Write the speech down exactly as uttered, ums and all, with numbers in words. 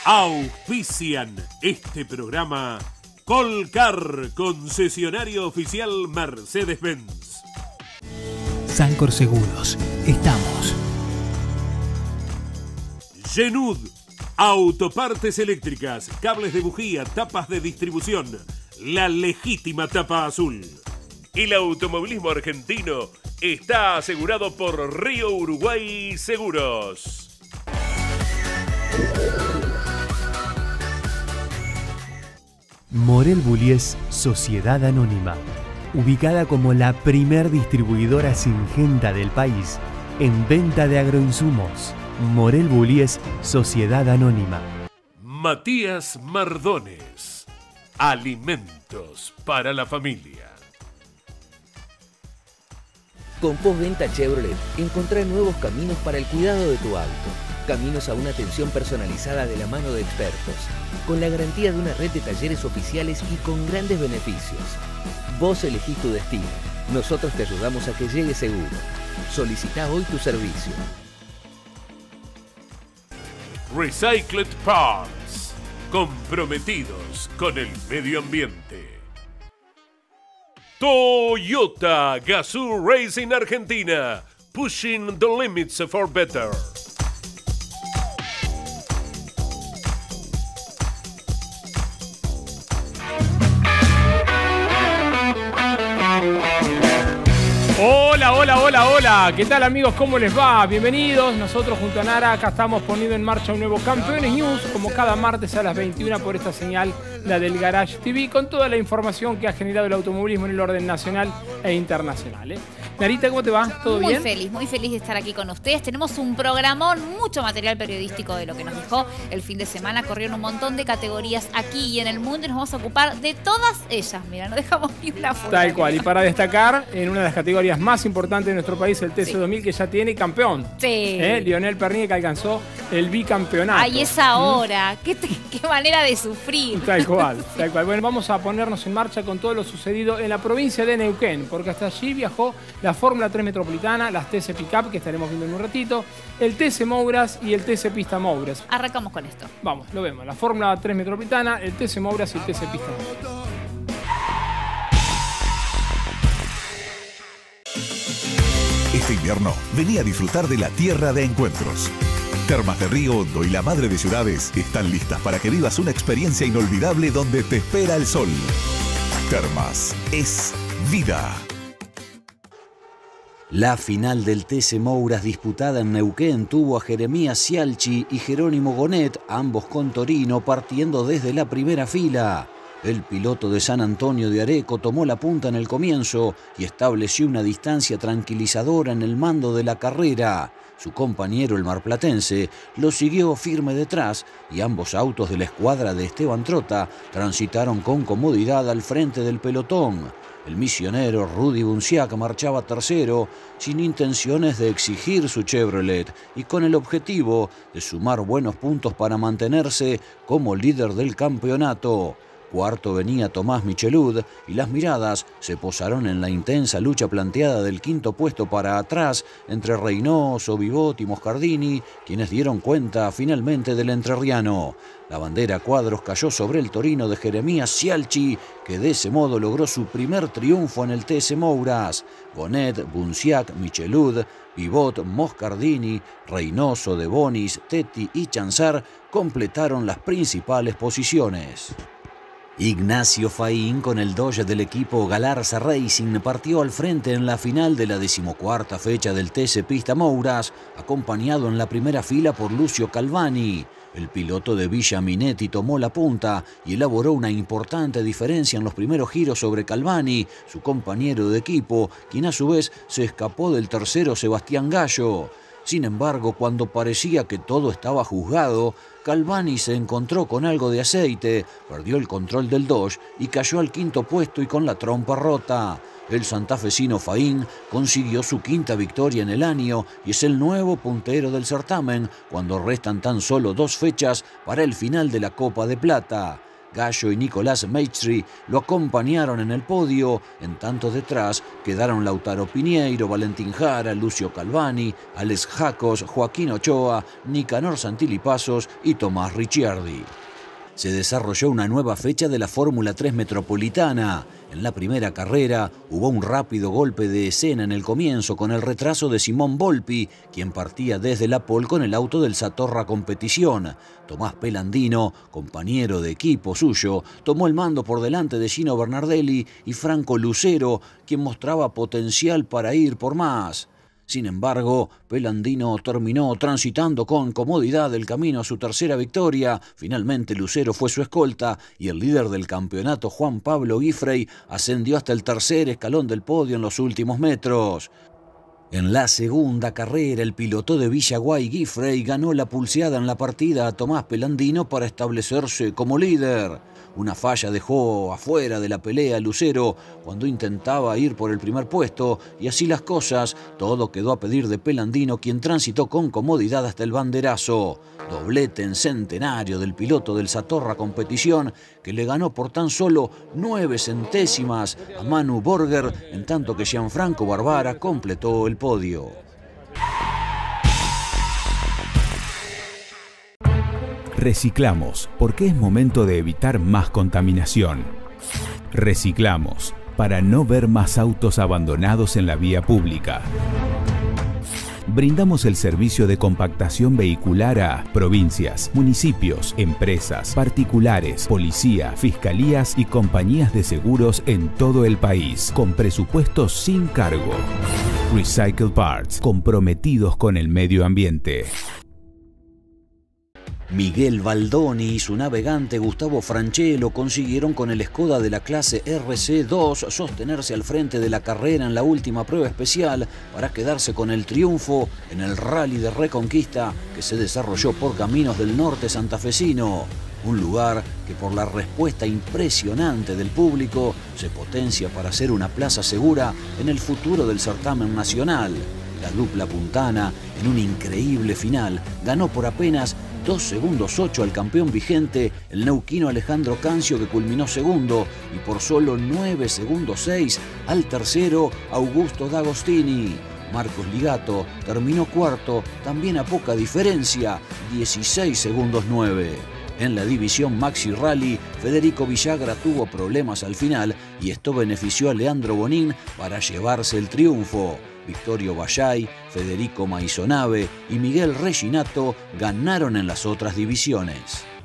Auspician este programa Colcar, concesionario oficial Mercedes-Benz. Sancor Seguros, estamos. Genud, autopartes eléctricas, cables de bujía, tapas de distribución, la legítima tapa azul. El automovilismo argentino está asegurado por Río Uruguay Seguros. Morel Bullies Sociedad Anónima, ubicada como la primer distribuidora singenta del país en venta de agroinsumos. Morel Bullies Sociedad Anónima. Matías Mardones, alimentos para la familia. Con Postventa Chevrolet, encontrá nuevos caminos para el cuidado de tu auto. Caminos a una atención personalizada de la mano de expertos, con la garantía de una red de talleres oficiales y con grandes beneficios. Vos elegís tu destino. Nosotros te ayudamos a que llegue seguro. Solicitá hoy tu servicio. Recycled Parts, comprometidos con el medio ambiente. Toyota Gazoo Racing Argentina, pushing the limits for better. Hola, hola, hola, hola. ¿Qué tal, amigos? ¿Cómo les va? Bienvenidos. Nosotros junto a Nara acá estamos poniendo en marcha un nuevo Campeones News, como cada martes a las veintiuna por esta señal, la del Garage T V, con toda la información que ha generado el automovilismo en el orden nacional e internacional, ¿eh? Narita, ¿cómo te va? ¿Todo muy bien? Muy feliz, muy feliz de estar aquí con ustedes. Tenemos un programón, mucho material periodístico de lo que nos dejó el fin de semana. Corrieron un montón de categorías aquí y en el mundo y nos vamos a ocupar de todas ellas. Mira, no dejamos ni una fuera. Tal cual. Y para destacar, en una de las categorías más importantes de nuestro país, el T C sí. dos mil, que ya tiene campeón. Sí. ¿Eh? Lionel Pernier, que alcanzó el bicampeonato. Ay, esa hora. ¿Mm? ¿Qué, te, qué manera de sufrir. Tal cual, sí. tal cual. Bueno, vamos a ponernos en marcha con todo lo sucedido en la provincia de Neuquén, porque hasta allí viajó la Fórmula tres Metropolitana, las T C Pickup, que estaremos viendo en un ratito, el T C Mouras y el T C Pista Mouras. Arrancamos con esto. Vamos, lo vemos. La Fórmula tres Metropolitana, el T C Mouras y el T C Pista Mouras. Este invierno, vení a disfrutar de la tierra de encuentros. Termas de Río Hondo y la Madre de Ciudades están listas para que vivas una experiencia inolvidable donde te espera el sol. Termas es vida. La final del T C Mouras disputada en Neuquén tuvo a Jeremías Cialchi y Jerónimo Gonet, ambos con Torino, partiendo desde la primera fila. El piloto de San Antonio de Areco tomó la punta en el comienzo y estableció una distancia tranquilizadora en el mando de la carrera. Su compañero, el marplatense, lo siguió firme detrás y ambos autos de la escuadra de Esteban Trota transitaron con comodidad al frente del pelotón. El misionero Rudy Bunciac marchaba tercero, sin intenciones de exigir su Chevrolet y con el objetivo de sumar buenos puntos para mantenerse como líder del campeonato. Cuarto venía Tomás Michelud y las miradas se posaron en la intensa lucha planteada del quinto puesto para atrás entre Reynoso, Vivot y Moscardini, quienes dieron cuenta finalmente del entrerriano. La bandera a cuadros cayó sobre el Torino de Jeremías Cialchi, que de ese modo logró su primer triunfo en el T C Mouras. Gonet, Bunciac, Michelud, Vivot, Moscardini, Reynoso, De Bonis, Tetti y Chanzar completaron las principales posiciones. Ignacio Faín, con el Dodge del equipo Galarza Racing, partió al frente en la final de la decimocuarta fecha del T C Pista Mouras, acompañado en la primera fila por Lucio Calvani. El piloto de Villa Minetti tomó la punta y elaboró una importante diferencia en los primeros giros sobre Calvani, su compañero de equipo, quien a su vez se escapó del tercero Sebastián Gallo. Sin embargo, cuando parecía que todo estaba juzgado, Calvani se encontró con algo de aceite, perdió el control del Dodge y cayó al quinto puesto y con la trompa rota. El santafesino Faín consiguió su quinta victoria en el año y es el nuevo puntero del certamen cuando restan tan solo dos fechas para el final de la Copa de Plata. Gallo y Nicolás Maestri lo acompañaron en el podio, en tanto detrás quedaron Lautaro Piñeiro, Valentín Jara, Lucio Calvani, Alex Jacos, Joaquín Ochoa, Nicanor Santilli-Pasos y Tomás Ricciardi. Se desarrolló una nueva fecha de la Fórmula tres Metropolitana. En la primera carrera hubo un rápido golpe de escena en el comienzo con el retraso de Simón Volpi, quien partía desde la pole con el auto del Satorra Competición. Tomás Pelandino, compañero de equipo suyo, tomó el mando por delante de Gino Bernardelli y Franco Lucero, quien mostraba potencial para ir por más. Sin embargo, Pelandino terminó transitando con comodidad el camino a su tercera victoria. Finalmente Lucero fue su escolta y el líder del campeonato, Juan Pablo Giffrey, ascendió hasta el tercer escalón del podio en los últimos metros. En la segunda carrera, el piloto de Villaguay, Giffrey, ganó la pulseada en la partida a Tomás Pelandino para establecerse como líder. Una falla dejó afuera de la pelea a Lucero cuando intentaba ir por el primer puesto, y así las cosas, todo quedó a pedir de Pelandino, quien transitó con comodidad hasta el banderazo. Doblete en centenario del piloto del Satorra Competición, que le ganó por tan solo nueve centésimas a Manu Borger, en tanto que Gianfranco Barbara completó el podio. Reciclamos, porque es momento de evitar más contaminación. Reciclamos, para no ver más autos abandonados en la vía pública. Brindamos el servicio de compactación vehicular a provincias, municipios, empresas, particulares, policía, fiscalías y compañías de seguros en todo el país, con presupuestos sin cargo. Recycle Parts, comprometidos con el medio ambiente. Miguel Baldoni y su navegante Gustavo Franchelo consiguieron con el Skoda de la clase R C dos sostenerse al frente de la carrera en la última prueba especial para quedarse con el triunfo en el Rally de Reconquista que se desarrolló por caminos del norte santafesino. Un lugar que por la respuesta impresionante del público se potencia para ser una plaza segura en el futuro del certamen nacional. La dupla puntana, en un increíble final, ganó por apenas dos segundos ocho al campeón vigente, el neuquino Alejandro Cancio, que culminó segundo, y por solo nueve segundos seis al tercero, Augusto D'Agostini. Marcos Ligato terminó cuarto, también a poca diferencia, dieciséis segundos nueve. En la división Maxi Rally, Federico Villagra tuvo problemas al final y esto benefició a Leandro Bonín para llevarse el triunfo. Victorio Vallay, Federico Maisonave y Miguel Reginato ganaron en las otras divisiones.